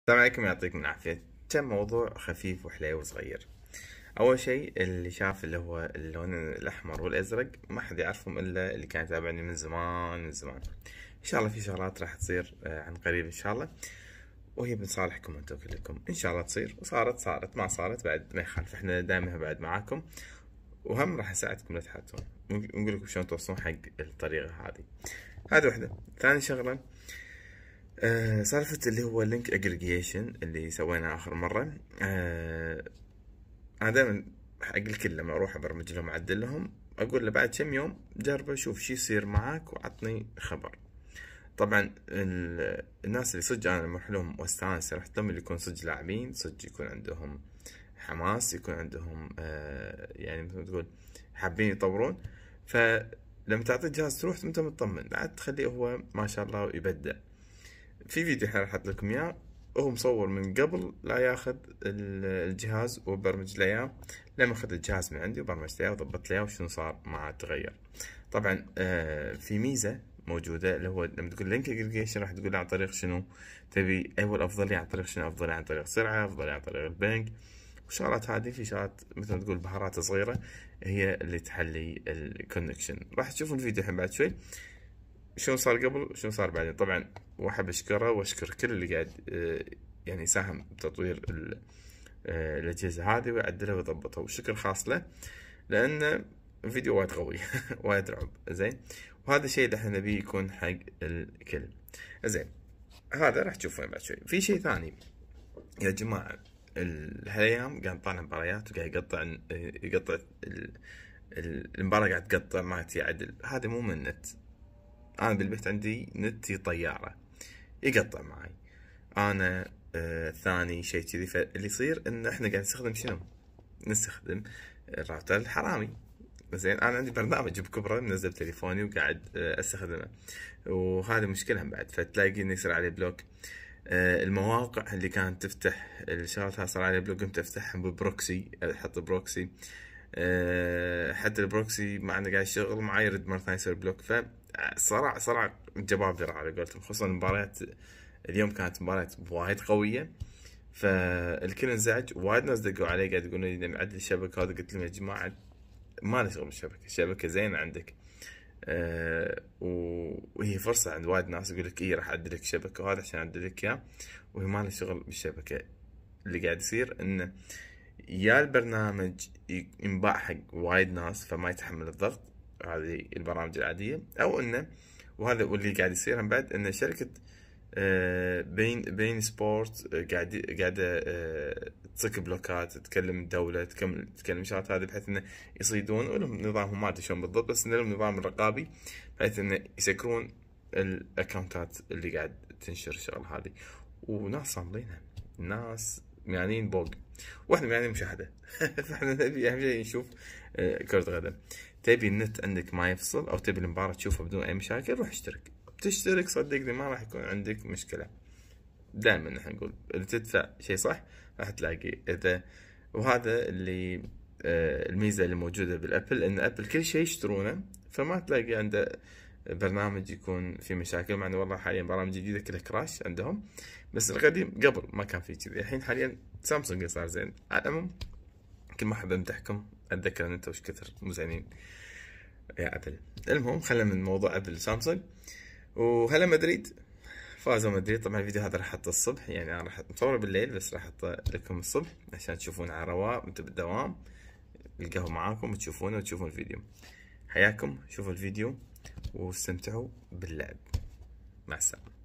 السلام عليكم، يعطيكم العافية. كم موضوع خفيف وحليو وصغير. أول شيء اللي شاف اللي هو اللون الأحمر والأزرق ما حد يعرفهم إلا اللي كان يتابعني من زمان من زمان. إن شاء الله في شغلات راح تصير عن قريب إن شاء الله، وهي بصالحكم أنتم كلكم. إن شاء الله تصير، وصارت ما صارت بعد ما يخالف، إحنا دائما بعد معاكم، وهم راح نساعدكم لا تحتون، ونقول لكم شلون توصلون حق الطريقة هذه. هذه وحدة. ثاني شغلة سالفة اللي هو اللينك اجريجيشن اللي سويناه آخر مرة. أنا دائما حق الكل لما أروح أبرمج لهم أعدل لهم أقول له بعد كم يوم جرب أشوف شي يصير معاك وعطني خبر. طبعا الناس اللي صدق أنا لما أروح لهم واستانس رحت لهم، اللي يكون صدق لاعبين، صدق يكون عندهم حماس، يكون عندهم يعني مثل ما تقول حابين يطورون، فلما تعطيه جهاز تروح أنت مطمن، لا تخليه هو ما شاء الله يبدع. في فيديو حين راح احط لكم اياه، هو مصور من قبل لا ياخذ الجهاز وبرمج له اياه، لما اخذ الجهاز من عندي وبرمجت له اياه وضبطت له اياه وشنو صار معه تغير. طبعا في ميزه موجوده اللي هو لما تقول لينك اجريجيشن راح تقول عن طريق شنو تبي، اول افضليه عن طريق شنو، افضليه عن طريق سرعه، افضليه عن طريق البنك والشغلات هذه. في شغلات مثل ما تقول بهارات صغيره هي اللي تحلي الكونكشن. راح تشوفون الفيديو الحين بعد شوي شلون صار قبل وشلون صار بعدين. طبعا واحب اشكره واشكر كل اللي قاعد يعني ساهم بتطوير الاجهزه هذه ويعدلها ويضبطها، وشكر خاص له لان فيديو وايد قوي وايد رعب. زين، وهذا الشيء اللي احنا نبيه يكون حق الكل. زين، هذا راح تشوفونه بعد شوي. في شيء ثاني يا جماعه، هالايام قاعد نطالع مباريات وقاعد يقطع المباراه، قاعد تقطع ما يعدل. هذا مو من النت، انا بالبيت عندي نتي طيارة يقطع معي انا. ثاني شيء كذي، فاللي يصير ان احنا قاعد نستخدم شنو، نستخدم الراوتر الحرامي. زين، انا عندي برنامج بكبره منزل تليفوني وقاعد استخدمه، وهذه مشكلة بعد، فتلاقي انه يصير عليه بلوك. المواقع اللي كانت تفتح الشغلات صار عليه بلوك، قمت افتحهم ببروكسي، احط بروكسي. حتى البروكسي مع انه قاعد يشتغل معي يرد مرة ثانية يصير بلوك. صراع جبابرة على قولتهم، خصوصا المباريات اليوم كانت مباريات وايد قوية، فالكل انزعج. وايد ناس دقوا علي قاعد يقولون لي نعدل الشبكة، هذا قلت لهم يا جماعة ما له شغل بالشبكة، الشبكة زينة عندك. وهي فرصة عند وايد ناس يقول لك راح اعدل لك الشبكة وهذا عشان اعدل لك اياه، وهي ما له شغل بالشبكة. اللي قاعد يصير انه يا البرنامج ينباع حق وايد ناس فما يتحمل الضغط، هذه البرامج العادية، او انه وهذا واللي قاعد يصير هم بعد ان شركة بين سبورت قاعدة تصك بلوكات، تكلم الدولة، تكلم شغلات هذه بحيث انه يصيدون، ولهم نظامهم ما ادري شلون بالضبط، بس ان لهم نظام رقابي بحيث انه يسكرون الاكونتات اللي قاعد تنشر الشغل هذه. وناس صاملينها، ناس ميانين بوق، واحنا ميانين مشاهدة فاحنا نبي اهم شيء نشوف كرة قدم. تبي النت عندك ما يفصل او تبي المباراة تشوفها بدون اي مشاكل، روح اشترك. تشترك صدقني ما راح يكون عندك مشكلة. دائما نحن نقول اذا تدفع شيء صح راح تلاقي. اذا وهذا اللي الميزة اللي موجودة بالابل، ان ابل كل شيء يشترونه، فما تلاقي عنده برنامج يكون في مشاكل. مع انه والله حاليا برامج جديدة كلها كراش عندهم، بس القديم قبل ما كان في كذي. الحين حاليا سامسونج صار زين. على العموم كل ما احب امدحكم، اتذكر ان انتم وش كثر مو زينين يا ابل. المهم خلينا من موضوع ابل وسامسونج. وهلا مدريد فازوا مدريد. طبعا الفيديو هذا راح احطه الصبح، يعني انا راح مصوره بالليل بس راح احطه لكم الصبح عشان تشوفون على رواق انتم بالدوام، القهوة معاكم وتشوفونه وتشوفون الفيديو. حياكم، شوفوا الفيديو واستمتعوا باللعب. مع السلامة.